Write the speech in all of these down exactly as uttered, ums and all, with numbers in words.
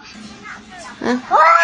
¿Ah?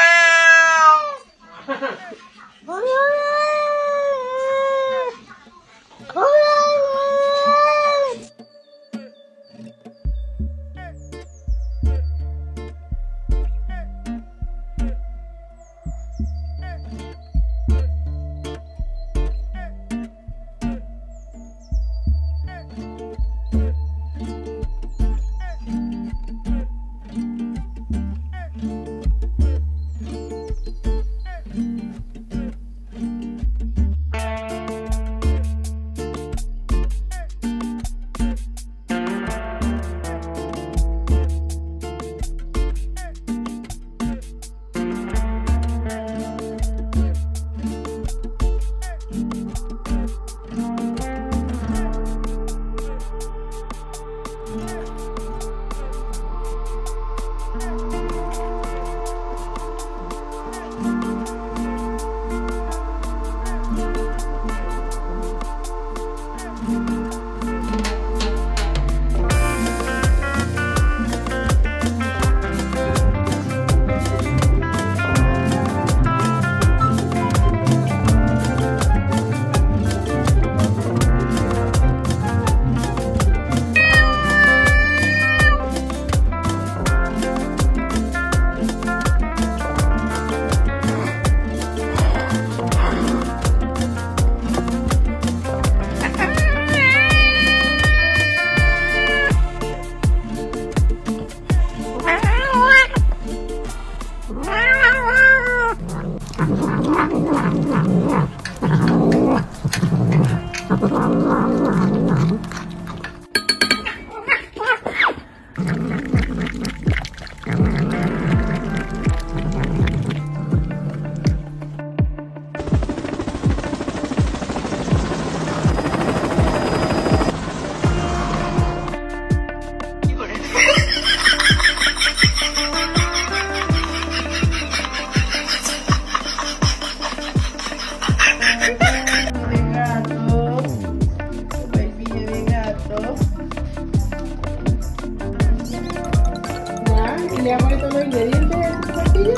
Le damos todos los ingredientes a esta tortilla.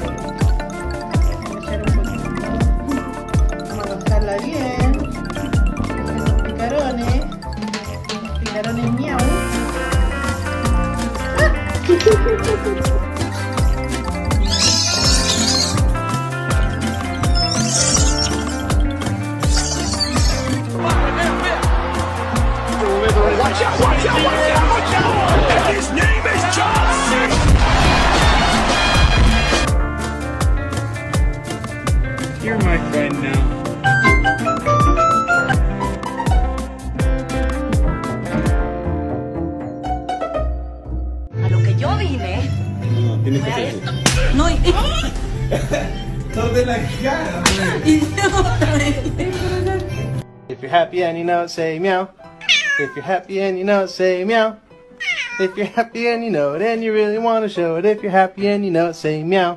Vamos a tostarla bien. Los picarones. Los picarones miau. Watch out, watch out, watch out, watch out! His name is John. You're my friend now. A lo que yo vine. No, tienes que hacer eso. No, y... No de la cara. If you're happy and you know it, say meow. If you're happy and you know it, say meow. If you're happy and you know it and you really want to show it, if you're happy and you know it, say meow.